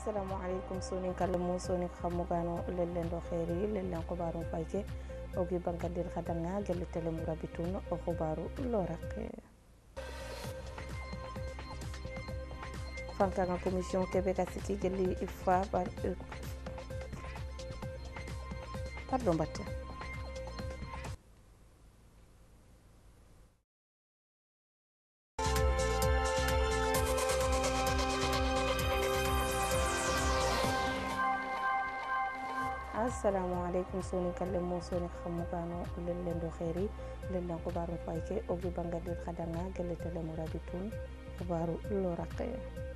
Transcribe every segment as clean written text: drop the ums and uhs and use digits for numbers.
assalamu alaikum sonin kalamu sonin khamugano lellen do khairi lellen khubaru fayke ogi bankadir khadanga gelu telemu rabitun o khubaru loraqe fankanga commission québec asiki geli ifa pardon batte assalamu alaikum soni kallemo soni khamugano lellen do khairi lellen khubaru fayke ogi bankadir khadanga gelu telemu rabitun khubaru loraqe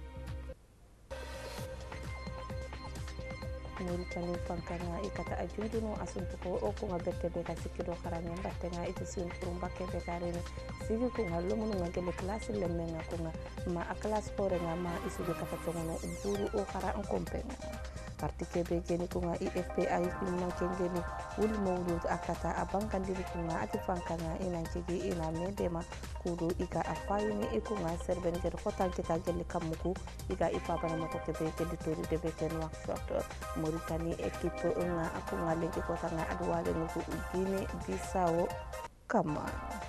Mauritani fankanga ikata ajunjuno asuntuko okunga bette be kasikido kharanya mbattenga iti sin kurumba kebe karene sigi kunga lomunu ngagele klasi lemenga kunga ma aklas korenga ma isuge kafatongono uburu o khara ankompenga parti kebe geni kunga IFP ay kunga kengeni wuli mawlud akata abankandiri kunga ati fankanga inankigi ina medema kudu ika afayini ikunga serben gede khotan kita geli kamuku ika ipabana mako kebe gedi tori debe ken workshop Mauritanie équipe nga akunga lenki kota nga adwale nguku Guinée Bissau kama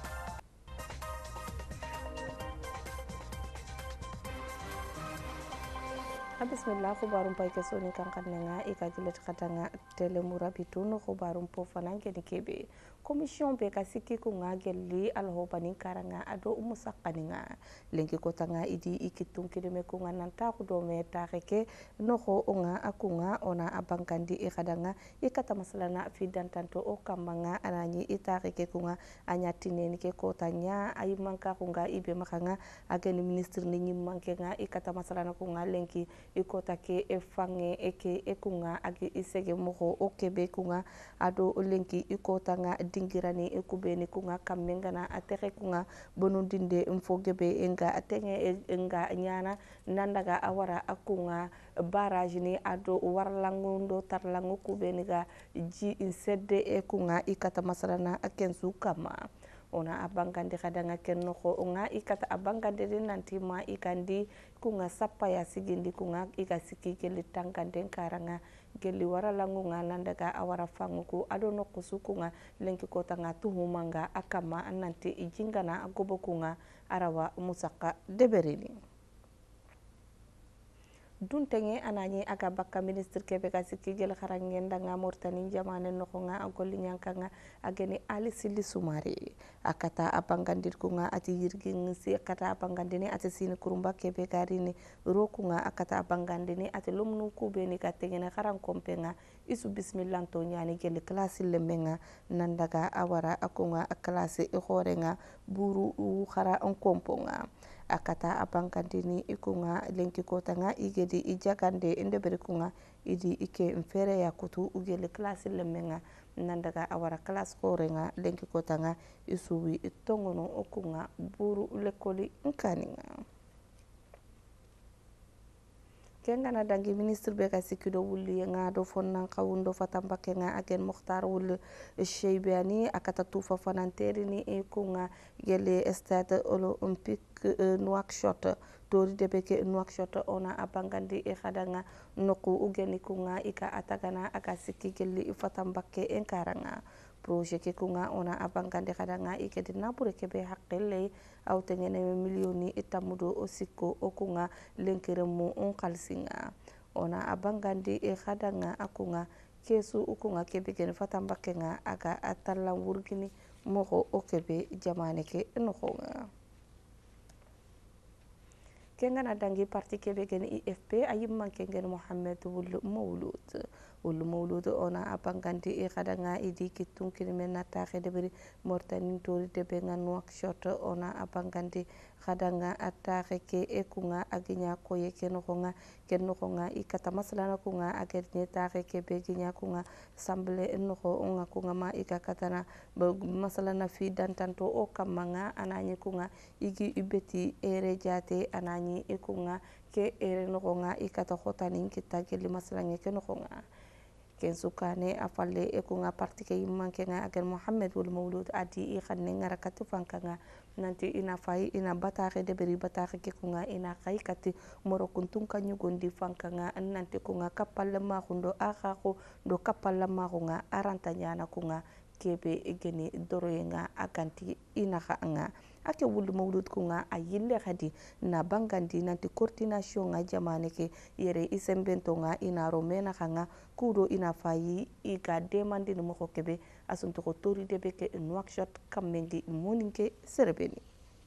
bismillah khubarum pay ke soni kankanenga ikagilet khatanga telemu rabitun khubarum po fananke ni kebe commission be kasiki kunga gelli alhobani karanga ado musaqaninga lenki kotanga idi ikitung kideme kunga nanta khudome taxeke noxo onga akunga ona abankandi ikhadanga ikata masalana fi dantanto o kamanga anani itaxeke kunga anyatineni ke kotanya ay manka kunga ibe makanga ageni ministre ni nyimmanke nga ikata masalana kunga lenki ikota ke efange eke ekunga agi isege moho okebe kunga ado lenki ikota nga dingirani ekubeni kunga kamenga na atere kunga bonundinde mfogebe enga atenge enga nyana nandaga awara akunga barrage ni ado warlangundo tarlangu kubeni ga ji insedde ekunga ikata masalana akensu kama ona abangandi khadanga kennoxo onga ikata abangandi nanti ma ikandi kunga sappa ya sigindi kunga ika siki geli tankande karanga geli waralangu nga nandaga awara fanguku ado nokusu kunga lenki kota nga tuhumanga akama nanti ijingana agobo kunga arawa musaka deberini duntenge anani aga bakka ministre kebe ga sikki gel kharangenda nga Mauritanie jamane nokonga agolli nyankanga ageni Ali Sili Soumare akata apangandir kunga ati yirgin si akata apangandini ati sini kurumba kebe garini rokunga akata apangandini ati lomnu kubeni katengena kharang kompenga isu bismillah to nyani gel klasi lemenga nandaga awara akunga klasi ikhorenga buru khara on komponga akata abankandini ikunga lenki kotanga igedi ijagande indebere kunga idi ike mfere ya kutu ugele klasi lemenga nandaga awara klas korenga lenki kotanga isuwi itongono okunga buru lekoli nkaninga kenga na dangi ministre be ka sikido wuli nga do fonnan kawundo fatambake nga agen Mokhtar wul Cheibani akata tufa fananteri ni kunga gele stade olympique Nouakchott tori debeke Nouakchott ona abangandi khadanga noku ugeni kunga ika atagana aka sikki geli fatambake enkaranga projet ke kunga ona abangandi khadanga ikedi nabure kebe haqqele awtengene millioni itamudo osiko okunga lenkeremu on khalsinga ona abangandi khadanga akunga kesu ukunga kebe gen fatambake nga aga atalla wurgini moho okebe jamane ke nokhonga kengana dangi parti kebe gen IFP ayimman kengen Mohamed wul Mawlud ona abangandi khadanga idi kitung kirmena taxe deberi Mauritanie tori debe nga Nouakchott ona abangandi khadanga ataxe ke ekunga aginya koye kennoxonga ikata masalana kunga agerni taxe ke be ginya kunga samble noxo onga kunga ma ika katana masalana fi dantanto o kamanga anani kunga igi ibeti ere jate anani ikunga ke ere noxonga ikata xotanin kita geli masalange ke noxonga ken sukane afalle e kunga parti ke manke nga agen Mohammed wal Maulud adi I khanne ngara kati fankanga nanti ina fay ina bataaxe de beri bataaxe ke kunga ina khay kati moro kuntun kanyu gondi fankanga nanti kunga kapalla ma khundo akhaxo do kapalla ma kunga aranta nyana kunga kebe geni doroyenga aganti ina nga ake wul Maulud kunga ayille khadi na bangandi nanti coordination nga jamane ke yere isembento nga ina romena khanga kudo ina fayi iga demandi no moko kebe asunto ko tori debe ke Nouakchott kamengi moninke serebeni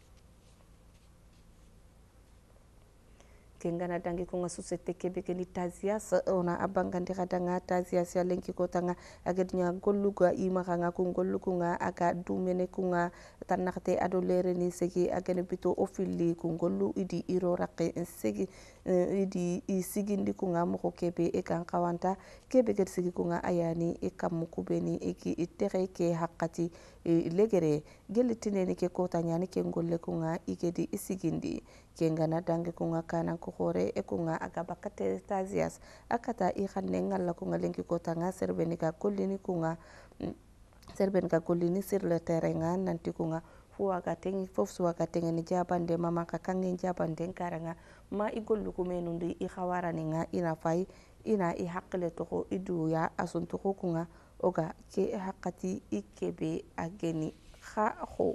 kengana dangi ko nga société kebe ke ni tazias ona abangandi khadanga tazias ya lenki ko tanga agednya golluga ima khanga ko gollugo nga aga dumene ko nga tanakte ado lere ni segi agene bito ofili ko gollu idi iro raqe segi idi isigindi ko nga moko kebe e kan kawanta kebe get sigi ko nga ayani e kam ko beni e ki itere ke haqqati legere gelitineni ke ko tanyani ke golle ko nga igedi isigindi kengana dangi ko nga kanan ko hore e ko nga aga bakate tazias akata I khanne ngalla ko nga lenki ko tanga serbeni ka kollini ko nga serben ka kollini sur le terrain nga nanti ko nga fuwaga tengi fof suwaga tengeni jabande mama ka kangen jabande karanga ma igollu ko menundi I khawarani nga ina fay ina I haqqile to ko iduya asunto ko nga oga ke haqqati ikebe ageni kha ho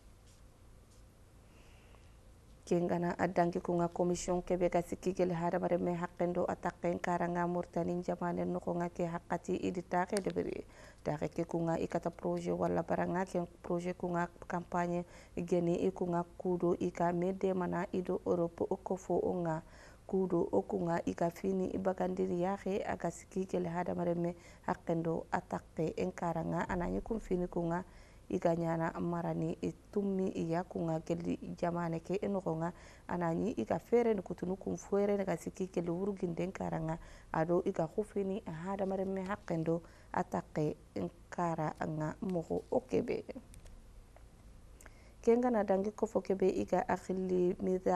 kengana adangi ko nga commission kebe ga sikigel hada bare me haqqendo attaque karanga murtani jamane no ko nga ke haqqati idi taxe de beri taxe ke ko nga ikata projet wala baranga ke projet ko nga campagne geni e ko nga kudo ika mede mana ido Europe ko fo nga kudo o ko nga ika fini ibagandiri yaxe aga sikigel hada bare me haqqendo attaque karanga anani kum fini ko nga iga nyana marani itummi iya kunga geli jamane ke enogonga anani iga fere ni kutunu kum fere ga sikki ke lurugin den karanga ado iga khufini hada mare me haqqendo ataqe nkara nga moho okebe kengana dangi ko fokebe iga akhili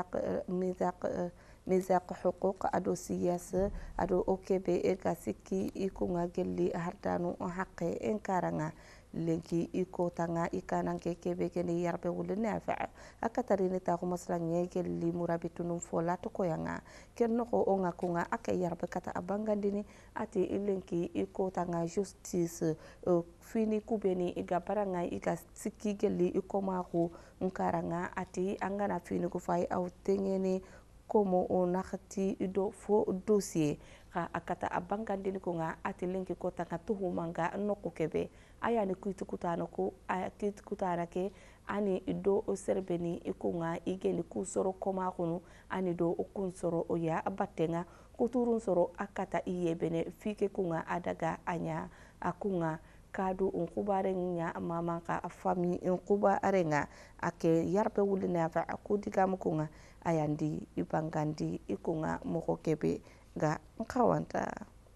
mizaq huquq ado siyasa ado okebe ega sikki ikunga geli hardanu haqqe enkaranga lenki iko tanga ikanan kebe kene yarbe wul nafa akatari ni ta ko maslange gelli murabitunum fola to koyanga kenno ko onga kunga aka yarbe kata abangandini ati lenki iko tanga justice fini kubeni iga baranga iga sikki gelli iko mako nkaranga ati angana fini ko fay aw tengene komo onakhati do fo dossier ka akata abangandini ko nga ati lenki ko tanga tuhumanga nokko kebe ayani kuitu kutana ko akitu kutana ke ani do serbeni ikunga igeni kusoro koma kunu ani do okunsoro oya abatenga kuturun soro akata iyebene fike kunga adaga anya akunga kadu unkubare nya mama ka fami unkuba arenga ake yarbe wulina fa akudiga mukunga ayandi ibangandi ikunga mokokebe ga nkawanta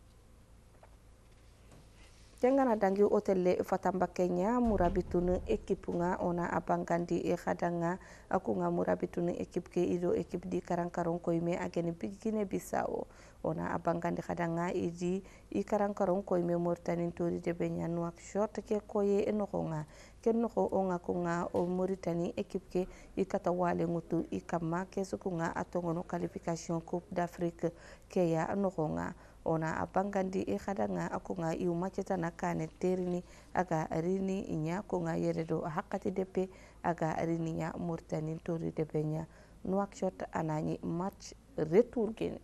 tengana dangi hotelle fatamba Kenya murabitunu ekipunga ona abangandi e khadanga akunga murabitunu ekip ke ido ekip di karankaron koyme ageni bigine bisao ona abangandi khadanga idi i karankaron koyme Mauritanie tori de benya Nouakchott ke koye enokonga kenno ko onga kunga o Mauritanie ekip ke ikata wale ngutu ikama kesukunga atongono qualification Coupe d'Afrique ke ya enokonga ona abangandi e khadanga akunga iu macheta nakane terini aga rini inya kunga yeredo haqqati depe aga rini nya Mauritanie tori depe nya Nouakchott anani match retour gene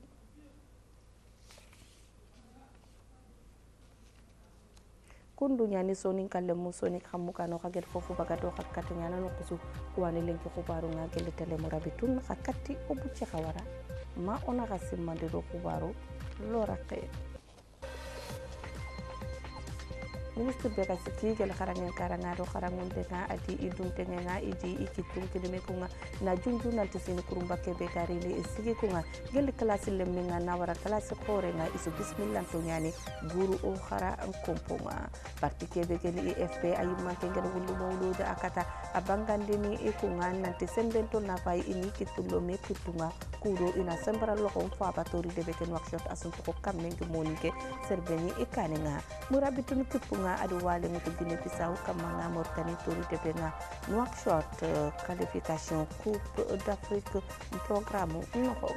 kundu nyani sonin kalle mu sonik xamuka no xaget fofu baga do xakati nyana no kusu wani lenki xubaru nga gele tele murabitun xakati o bucci xawara ma ona xasimande do xubaru lo raqe ministre be ka siki gel kharangen karanga do kharangun de nga adi idun te nga idi ikitum kideme kunga na junju na tisini kurumba ke be garile sigi kunga gel klasi le menga na wara klasi khore nga isu bismillah to nyani guru o khara an komponga parti ke be gel EFP ay manke gel wulu mawluda akata abangandini e kunga nanti sembento na fay ini kitulo me kutunga kuro ina sembara loko fa batori de beken workshop asunto ko kamenge monike serbeni e kanenga murabitun kipunga adu wale mutu gine pisau kamanga mortani tori de benga workshop qualification coupe d'Afrique programme noko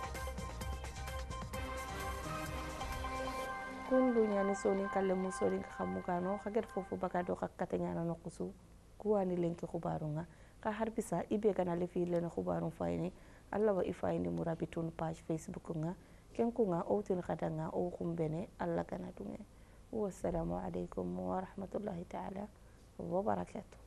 kundu nyani soni kalle musori khamugano khaget fofu bagado khakatenya na nokusu kuwani lenki khubarunga ka harbisa ibe kana lefi lena khubarun fayni alla wa ifayni murabitun page Facebook nga kenkunga outin khadanga o khumbene alla kana dunge wassalamu alaikum wa rahmatullahi ta'ala wa barakatuh.